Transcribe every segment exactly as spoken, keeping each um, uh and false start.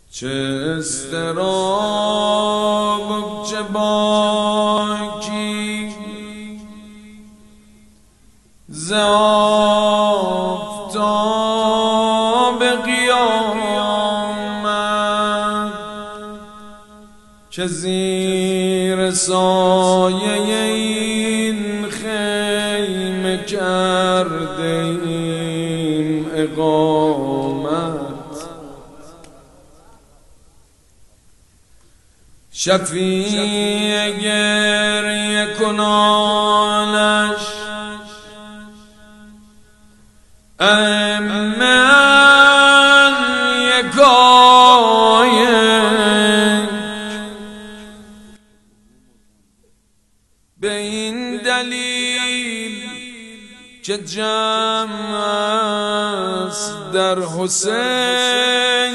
چه استراب چه باکی ز آفتاب قیامت که زیر سایه این خیمه کرده ایم اقامت. شفیع گریه کنانش امن یکایک به این دلیل که جمع است در حسین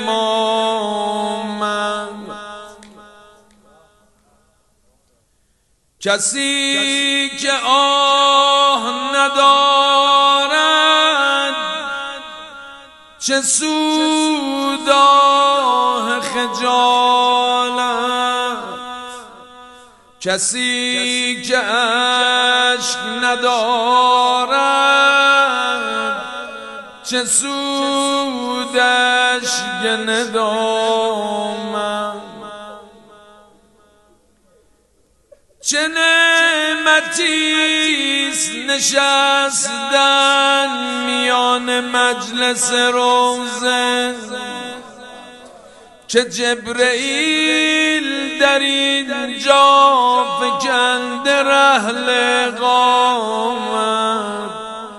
امامت. کسی که آه ندارد چه سود آه خجالت. کسی که اشک ندارد چه سود اشک ندامت. چه نعمتیست نشستن میان مجلس روزه که جبرئیل در اینجا فکنده رحل اقامت.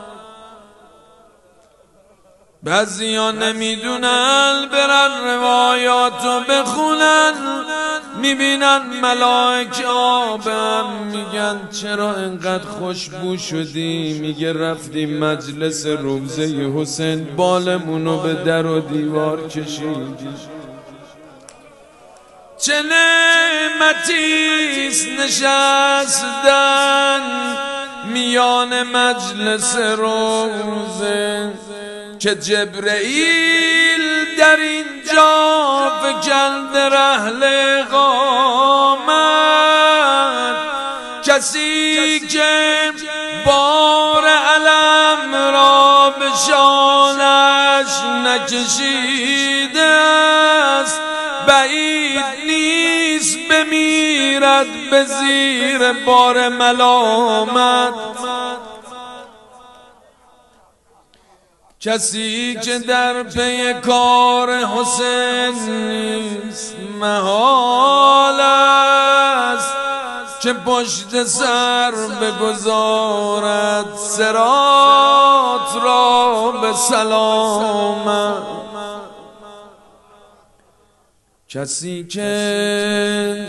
بعضیا نمیدونن برن روایاتو بخونن میبینن ملائکه آبم میگن چرا انقدر خوشبو شدی؟ میگه رفتیم مجلس روزه حسین بالمونو به در و دیوار کشیدی. چه نعمتیست نشستن میان مجلس روزه که جبرئیل در اینجا فکنده رحل اقامت. کسی که بار علم را به شانش نکشیده است بعید نیست بمیرد به زیر بار ملامت. کسی که در پی کار حسین نیست محال است که پشت سر بگذارد صراط را به سلامت. کسی که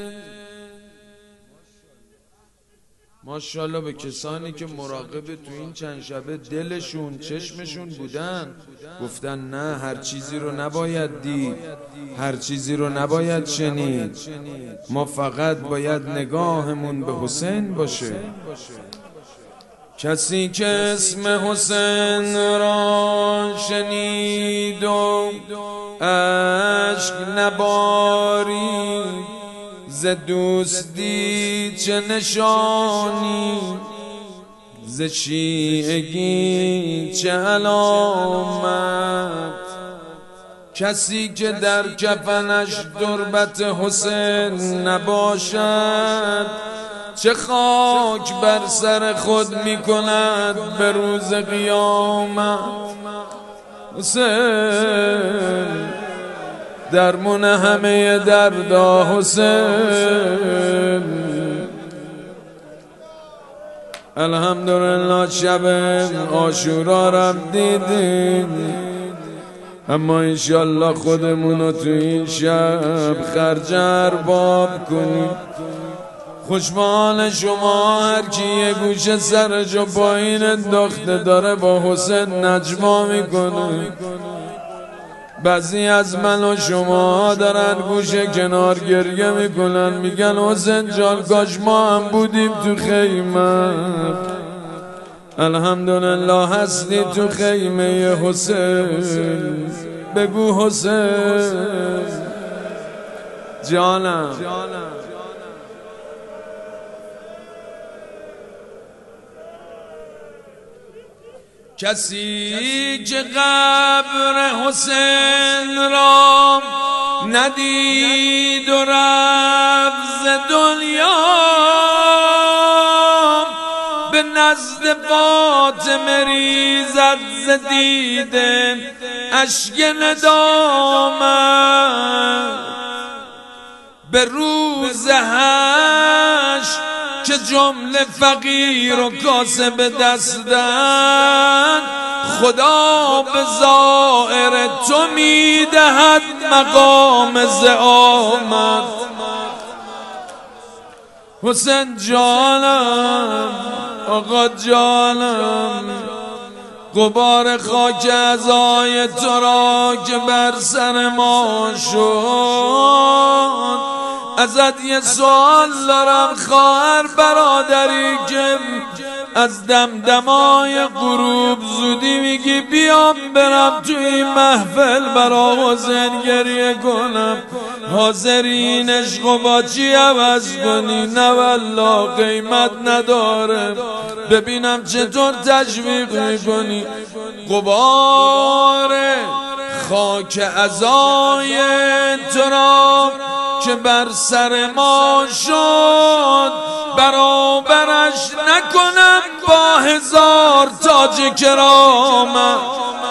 ماشاءالله به کسانی که مراقب تو این چند شبه دلشون چشمشون بودن گفتن نه هر چیزی رو نباید دید، هر چیزی رو نباید شنید، ما فقط باید نگاهمون به حسین باشه. کسی که اسم حسین را شنید و اشک نبارید ز دوستی چه نشانی، ز شیعگی چه علامت. کسی که در کفنش تربت حسین نباشد چه خاک بر سر خود می کند به روز قیامت. حسین درمون همه دردا حسین. الحمدلله شب عاشورا رم دیدین اما انشالله خودمونو تو این شب خرج ارباب کنیم. خوشبال شما هر کی یه گوشه سرشو پایین انداخته داره با حسین نجوا میکنه. بعضی از من و شما دارن گوشه کنار گریه میکنن میگن حسین جان کاش ما هم بودیم تو خیمه. الحمدلله هستی تو خیمه حسین. بگو حسین جانم. کسی که قبر حسین را ندید و رفت ز دنیا، به نزد فاطمه ریزد ز دیده اشک ندامت. به روز حشر که جمله فقیر و کاسب دستند، خدا به زائر تو میدهد مقام زعامت. حسین جانم آقا جانم، غبار خاک عزای تو را که بر سر ما شد، ازت یه سوال دارم خواهر برادری که از دمدمای غروب زودی میگی بیام برم تو این محفل برا حسین گریه کنم، حاضرین عشق و با چی عوض کنی؟ نه والله قیمت نداره، ببینم چطور تشویق میکنی. غبار خاک عزای تو را که بر سر ما شد، برابرش نکنم با هزار تاج کرامت.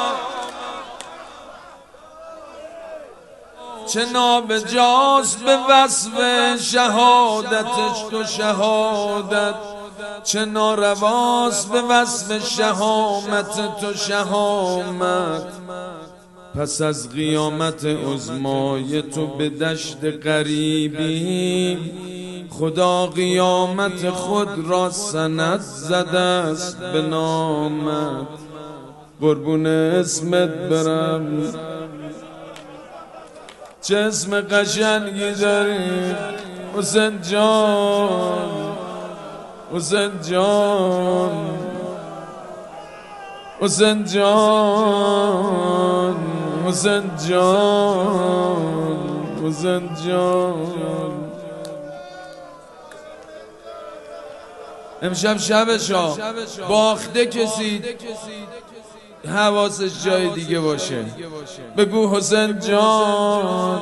چه نابجاست به وصف شهادتش تو شهادت، چه نارواست به وصف شهامت تو شهامت. پس از قیامت عظمای تو به دشت غریبی، خدا قیامت خود را سند زده است به نامت. قربون اسمت برم، چه اسم قشنگی داری حسین جان، حسین جان، حسین جان، حسین جان، حسین جان. امشب شبشا باخته کسی حواسش جای دیگه باشه، بگو حسین جان.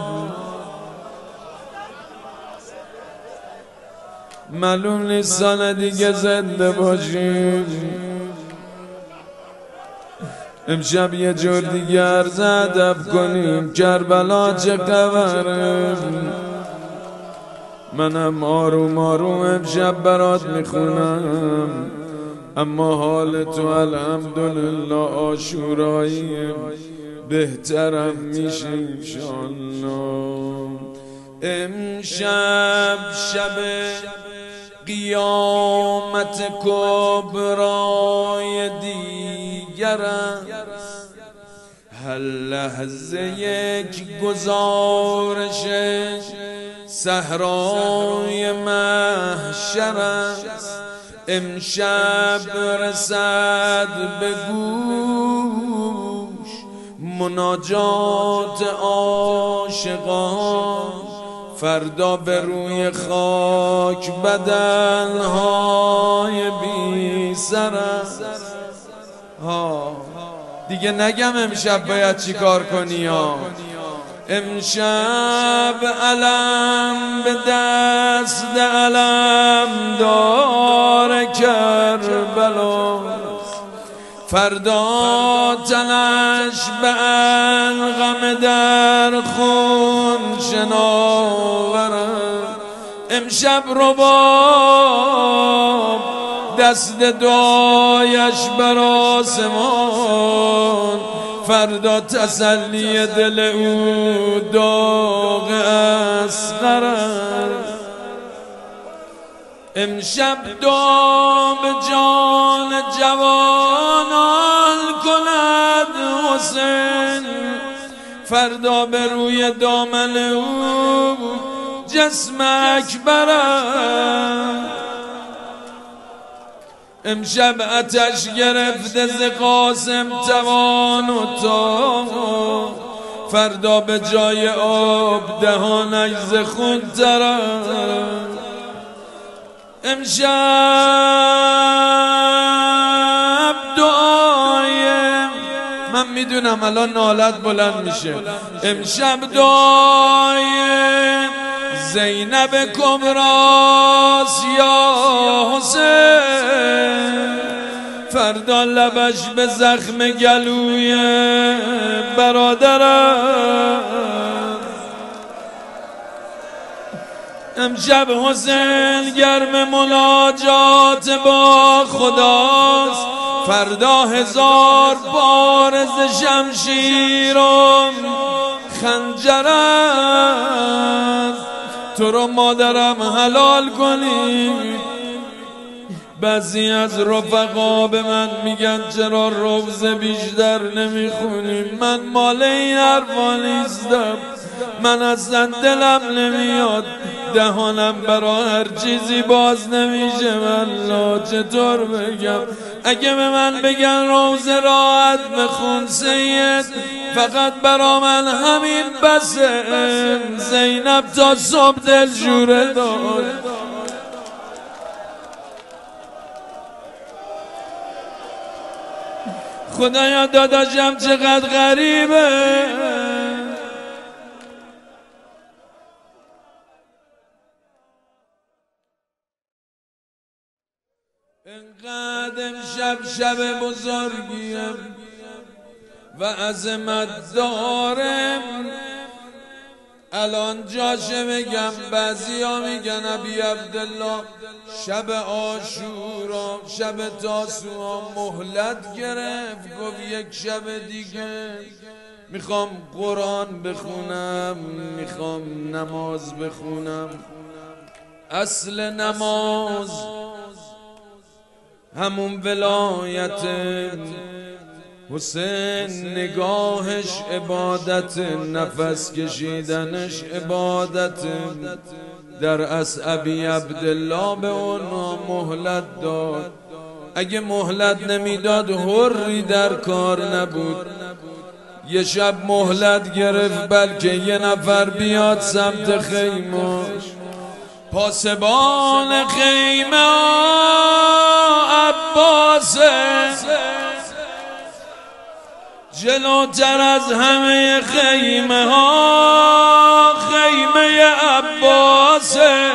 معلوم نیست سال دیگه زنده باشیم، امشب یه جور دیگه عرض ادب کنیم. کربلا چه خبره؟ منم آروم آروم امشب برات میخونم، اما حال تو الحمدلله عاشورایی بهترم میشه انشالله. امشب شب قیامت کبرای دیگر است، هر لحظه یک گزارش صحرای محشر است. امشب رسد به گوش مناجات عاشقان، فردا به روی خاک بدنهای بی سر است. ها دیگه نگم امشب باید چی کار کنی ها. امشب علم به دست علم دار کربلا، فردا تنش به الغم در خون شناورد. امشب رباب دست دعایش بر آسمان، فردا تسلی دل او داغ اصغر است. امشب دعا به جان جوانان کند حسین، فردا به روی دامن او جسم اکبر است. امشب آتش گرفته ز قاسم توان و تا، فردا به جای آب دهانش ز خون ترد. امشب دعای من میدونم الان نالت بلند میشه. امشب دعای زینب کبراست یا حسین، فردا لبش به زخم گلوی برادرم. امشب حسین گرم مناجات با خداست، فردا هزار بار ز شمشیر و خنجر است. تو رو مادرم حلال کنی. بعضی از رفقا به من میگن چرا روزه بیشتر نمیخونی؟ من مال این حرفا نیستم. من اصلا دلم نمیاد، دهانم برا هر چیزی باز نمیشه. والله چطور بگم؟ اگه به من بگن روزه راحت بخون سید، فقط برا من همین بسه. زینب تا صبح دلجوره داشت. خدایا داداشم چقدر غریبه. انقدر امشب شب بزرگیم و عظمت دارم. الان جاشه بگم. بعضی ها میگن ابی عبدالله شب عاشورا شب تاسوعا مهلت گرفت، گفت یک شب دیگه میخوام قرآن بخونم، میخوام نماز بخونم. اصل نماز همون ولایت حسین، نگاهش عبادت، نفس کشیدنش عبادت. در اصل ابی عبدالله به اونا مهلت داد. اگه مهلت نمیداد حری در کار نبود. یه شب مهلت گرفت بلکه یه نفر بیاد سمت خیمه‌اش. پاسبان خیمه عباسه، جلوتر از همه خیمه ها خیمه عباسه.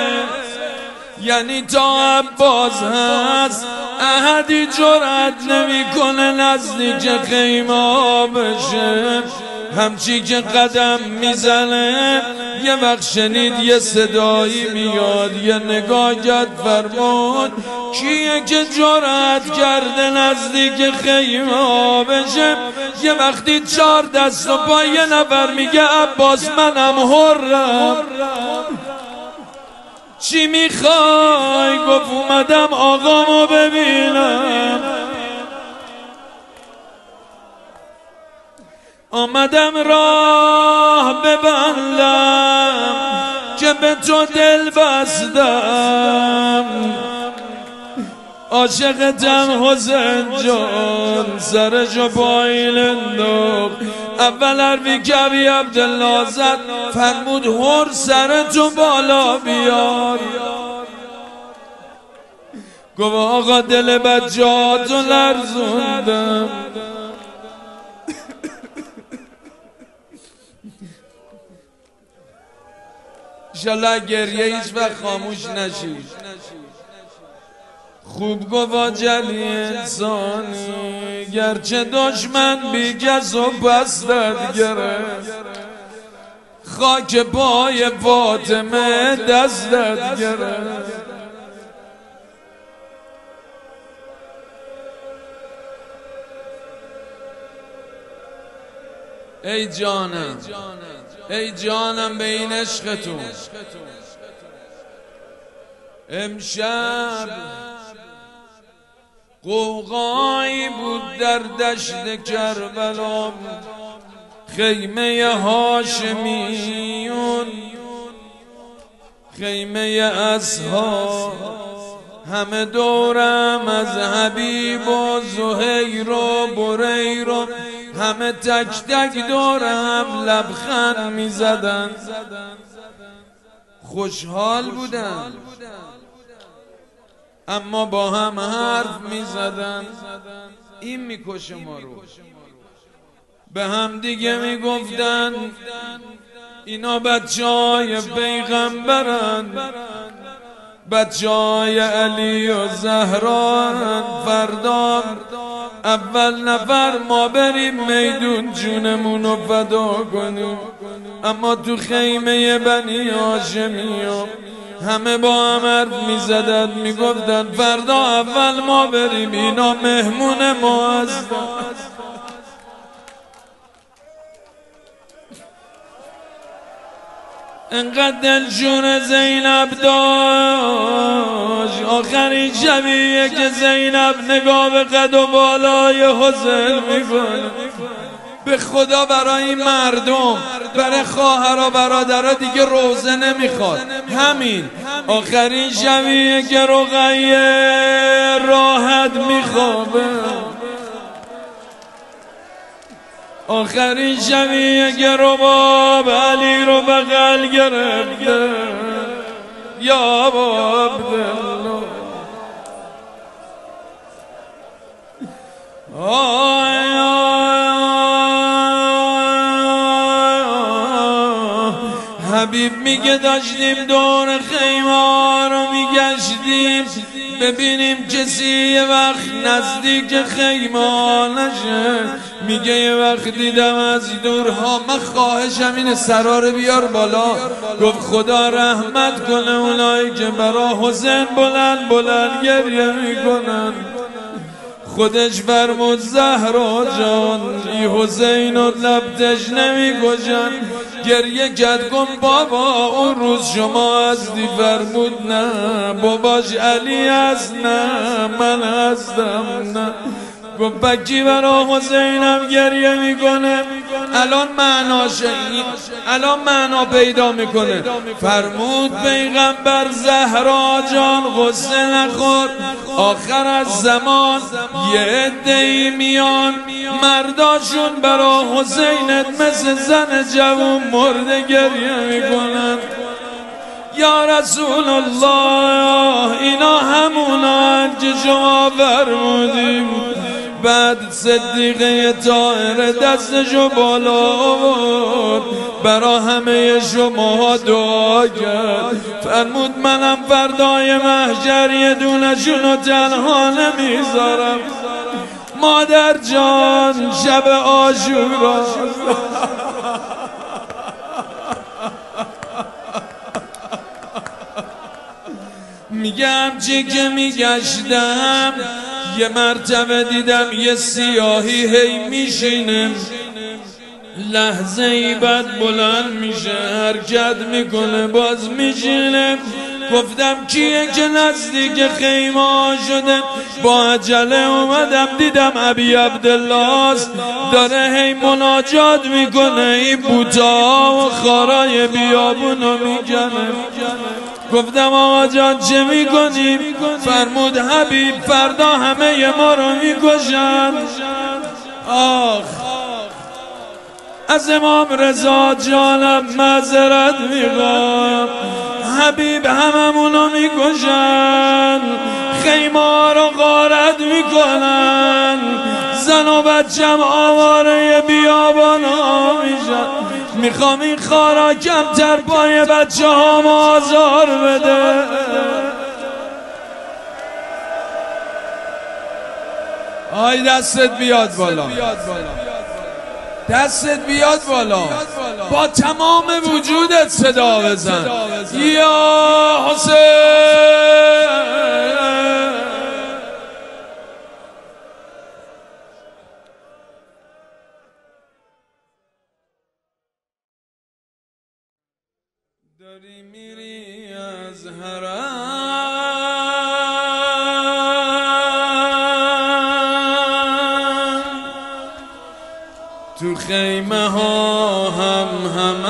یعنی تا عباس هست احدی جرأت نمیکنه نزدیک خیمه ها بشه. همچی که قدم میزنه یه وقت شنید یه صدایی میاد، یه نگاه کرد فرمود کیه که جرأت کرده نزدیک خیمه ها بشه؟ یه وقتی چار دست و پای یه نفر میگه عباس منم حرم. چی میخوای؟ گفت اومدم آقامو ببینم، آمدم راه ببندم که به تو دل بستم. عاشقتم حسین جان، سرشو پایین انداخت. اول حرفی که ابی عبدالله زد فرمود هر سرتو بالا بیار. گفت آقا دل بچه‌هاتو لرزوندم. انشالله گریه هیچ وقت خاموش نشید. خوب گفت جلی انسانی، گرچه دشمن بی کس و بستت گرفت، خاک پای فاطمه دستت گرفت. ای جانم، ای جانم به این عشقتون. امشب قوقایی بود در دشت کربلا، خیمه هاشمیون، خیمه اصحاب، همه دورم از حبیب و زهیر و بریر و همه تک تک دورم لبخند می زدن، خوشحال بودن، اما با هم حرف می زدن. این می کشه ما رو. به هم دیگه می گفتن اینا بچه های پیغمبرن، بچه های علی و زهران، فردا اول نفر ما بریم میدون جونمونو فدا کنیم. اما تو خیمه بنی هاشمی همه با هم حرف می زدن، می گفتن فردا اول ما بریم، اینا مهمون ما هستن. انقدر دلشون زینب داشت، آخرین شبیه که زینب نگاه به قد و بالای حسین میکنه. به خدا برای این مردم، برای خواهرها برادرها دیگه روزه نمیخواد. همین آخرین شبیه که رقیه راحت میخوابه، آخرین شبیه که رباب علی رو بغل گرفته. یا ابا عبدالله، آی حبیب میگه داشتیم دور خیمه رو میگشتیم ببینیم کسی یه وقت نزدیک خیمه نشه. میگه یه وقت دیدم از دورها، من خواهشم اینه سرار بیار بالا. گفت خدا رحمت کنه اونایی که برا حسین بلند بلند گریه میکنن. خودش فرمود زهرا جان ای حسین و لبتش نمیگوشن. گریه کرد گفت بابا اون روز شما هستی؟ فرمود نه باباش علی هست، نه من هستم. نه گفت بکی برا حسینم گریه میکنه. الان معناشه، الان معنا پیدا میکنه. فرمود پیغمبر زهرا جان غصه نخور، آخر از زمان یه عده‌ای میان مرداشون برا حسینت مثل زن جوون مرده گریه میکنن. یا رسول الله اینا همونان که شما فرمودیم. بعد صدیقه طاهره دستشو بالا آورد برا همه شما دعا کرد. فرمود منم فردای محشر یه دونشونو تنها نمیذارم. مادر جان شب عاشورا میگم چی که میگشتم یه مرتبه دیدم یه سیاهی هی میشینه، لحظه ای بعد بلند میشه حرکت میکنه باز میشینه. گفتم کیه که نزدیک خیمه شده؟ با عجله اومدم دیدم ابی عبدالله داره هی مناجات میکنه، این بوتا و خارای بیابونو میکنه. گفتم آقا جان چه میکنیم؟ فرمود حبیب فردا همه ما رو میکشن. آخ از امام رضا جانم معذرت میخوام، حبیب هممونو میکشن، خیمه رو غارت میکنن، زن و بچم آواره بیابان ها میشن. میخوام این خارا کمتر پای بچه ها آزار بده. آی دستت بیاد بالا، دستت بیاد بالا، با تمام وجودت صدا بزن یا حسین. داری میری از حرم، تو خیمه ها هم هم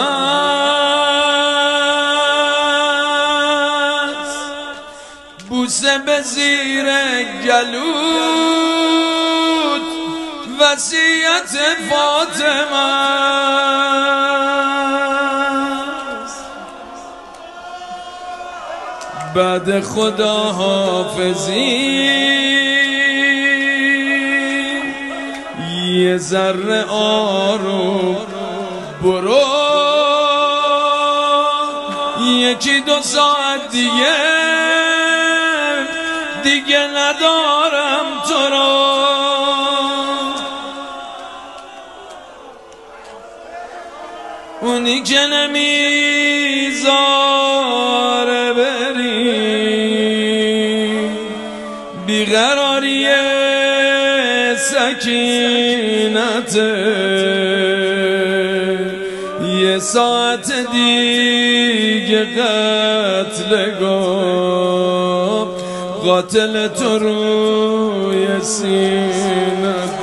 است، بوسه به زیر گلوت وصیت فاطمه بعد خدا حافظی یه ذره آروم برو یکی دو ساعت دیگه دیگه ندارم تو رو اونی که نمیذاره بری بیقراری سکینت یه ساعت دیگه قتلگاه قاتل تو روی سینت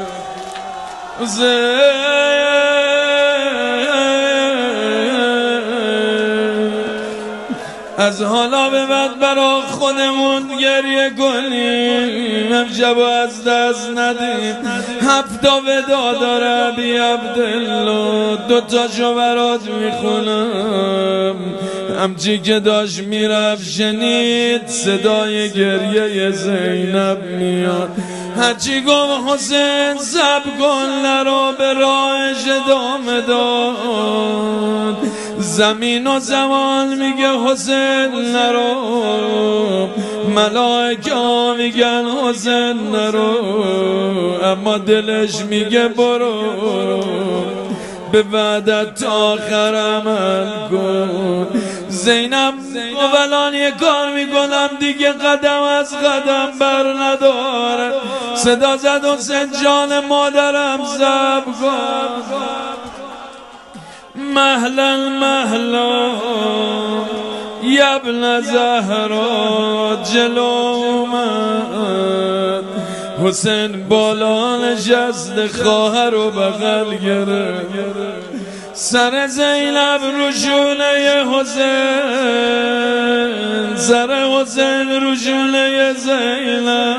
از حالا به بعد برا خودمون گریه کنیم امشب از دست ندیم هفتا ودا داره بی عبدالله دوتاشو برات میخونم همچی که داشت میرفت شنید صدای گریه زینب میاد هرچی گفت حسین سب کن نرو به راهش ادامه داد زمین و زمان میگه حسین نرو ملائکه میگن حسین نرو اما دلش میگه برو به وعدت آخر عمل کن زینب اولان یه کار میکنم دیگه قدم از قدم بر نداره صدا زد حسین جان مادرم زب کن مهلا مهلا یبن زهرا جلو اومد حسین بالا نشست خواهر رو بغل گرفت سر زینب رو شونه حسین سر حسین رو شونه زینب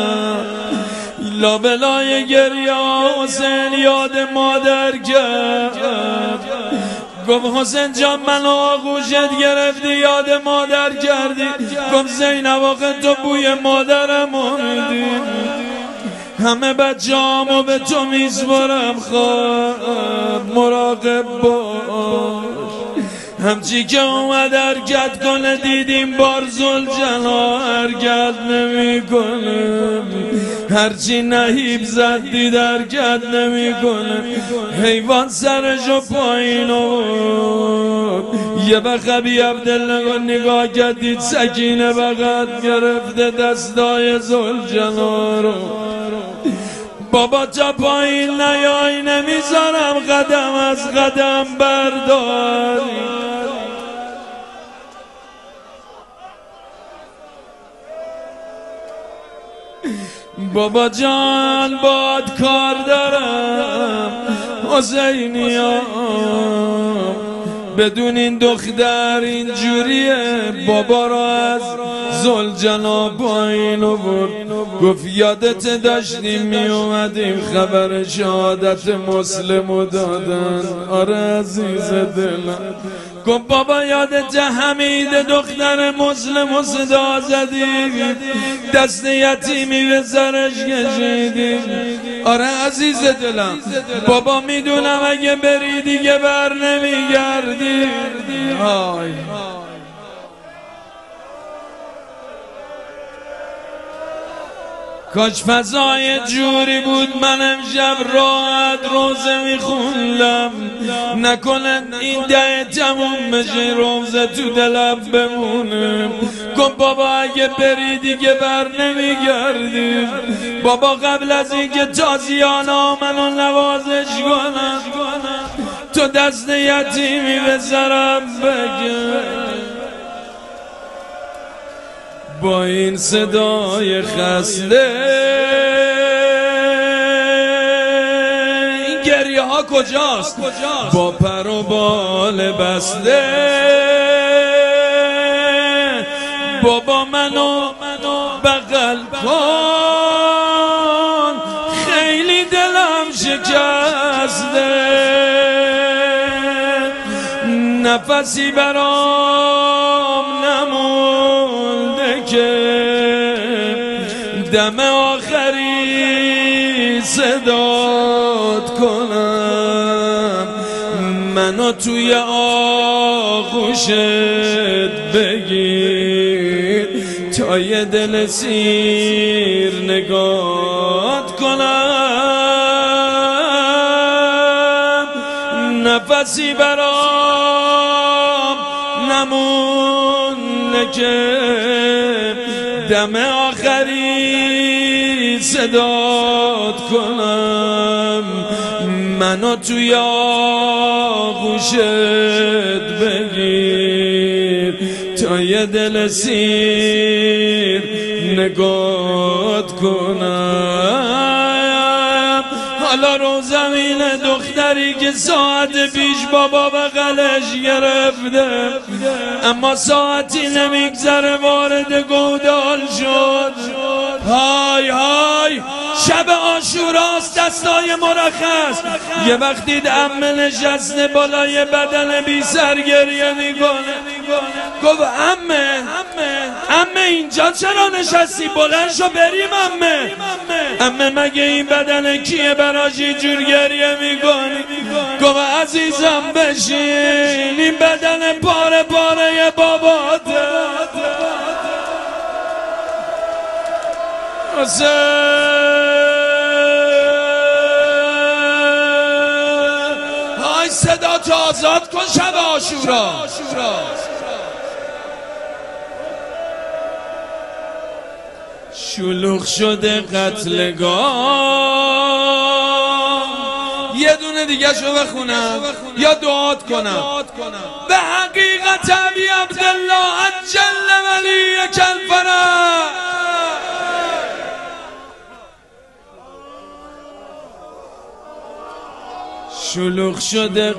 لابلای گریه حسین یاد مادر کرد گفت حسین جان منو آغوشت گرفتی یاد مادر کردی گفت زینب آخه تو بوی مادرم آمدی همه بچه هامو به تو میسپارم خواب مراقب باش همچی که اومد حرکت کنه دیدیم بار زلجلا حرکت نمی کنه هرچی نهیب زد دید حرکت نمی کنه حیوان سرشو پایین آورد یه وقت بی عبدالله نگاه کرد دید سکینه بغل گرفته دستای زلجلا رو بابا تا پایین نیای نمیذارم قدم از قدم برداری بابا جان باد کار دارم حسینیام بدون این دختر اینجوریه بابا را از زلجنا پایین آورد گفت یادت داشتیم می اومدیم خبر شهادت مسلمو دادن آره عزیز دلم گفت بابا یادت حمید دختر مسلمو صدا زدیم دست یتیمی به سرش کشیدیم آره عزیز دلم بابا میدونم اگه بری دیگه بر نمیگردی آی کاش فضای جوری بود من امشب راحت روزه میخوندم نکنه این ده تموم بشه روزه تو دلم بمونه گفت بابا اگه بری دیگه بر نمیگردی بابا قبل از اینکه تازیانا منو نوازش کنن تو دست یتیمی به سرم بگیر با این صدای خسته این گریه ها کجاست با پر و بال بسته بابا منو بغل کن خیلی دلم شکست نفسی برام نمونده که دم آخری صدات کنم، منو توی آغوشت بگیر تا یه دل سیر نگات کنم. نفسی برام نمونه که دم آخری صدات کنم، منو توی آغوشت بگیر تا یه دل سیر نگات کنم. حالا رو زمین دختری که ساعت پیش بابا بغلش گرفته، اما ساعتی نمیگذره وارد گودال شد. های های شب عاشوراست، دستای مرخص. یه وقت دید عمه نشسته بالای بدن بی سر گریه میکنه. گفت عمه عمه اینجا چرا نشستی؟ بلند شو بریم عمه. عمه مگه این بدن کیه براش اینجور گریه میکنی؟ گفت عزیزم بشین، این بدن پاره پاره باباته. های صدا تو آزاد کن شب عاشورا. شلوغ شده قتلگاه. یه دونه دیگه شو بخونم یا دعات کنم. به حقیقت ابی عبدالله عجل ولی کلفرح. شلوغ شده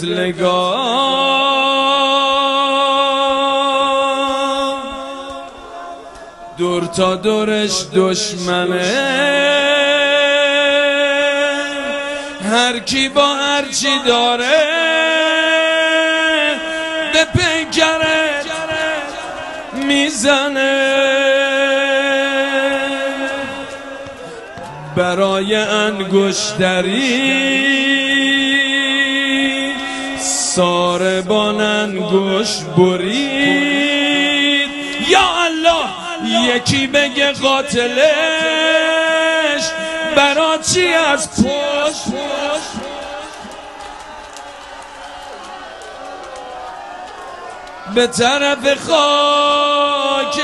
قتلگاه، دور تا دورش دشمنه، هر کی با هر چی داره به پیکره میزنه. برای انگشتری ساربان انگشت برید. یا الله یکی بگه قاتلش برا چی از پشت به طرف خاک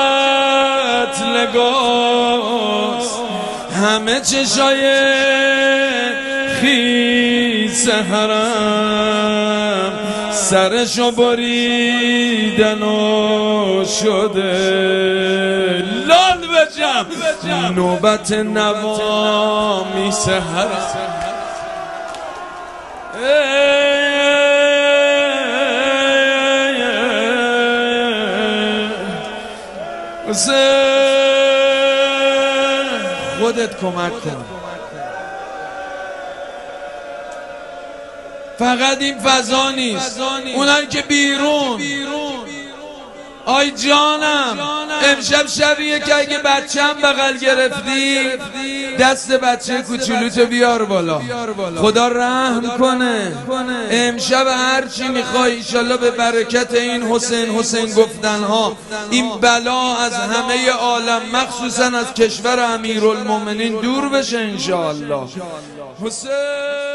قتلگاه. همه چشای خیس حرم سرشو بریدن و شده لال بجم. نوبت نوامی سحرم. خودت کمک کن. فقط این فضا نیست، اونان که بیرون. آی جانم امشب شبیه که اگه بچه‌م بغل گرفتی دست بچه کوچولوتو بیار بالا، خدا رحم کنه. امشب هر چی میخوای ایشالله به برکت این حسین حسین گفتنها این بلا از همه عالم مخصوصا از کشور امیرالمومنین دور بشه انشاءالله. حسین